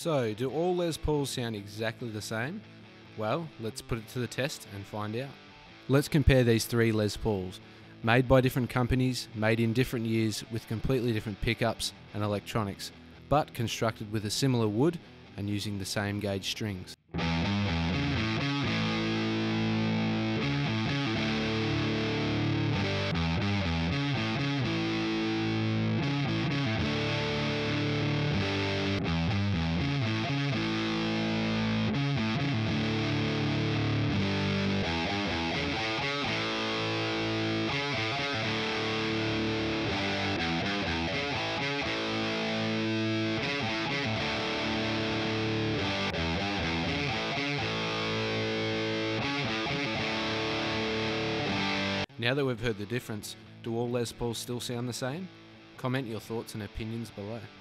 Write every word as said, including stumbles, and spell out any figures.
So, do all Les Pauls sound exactly the same? Well, let's put it to the test and find out. Let's compare these three Les Pauls, made by different companies, made in different years with completely different pickups and electronics, but constructed with a similar wood and using the same gauge strings. Now that we've heard the difference, do all Les Pauls still sound the same? Comment your thoughts and opinions below.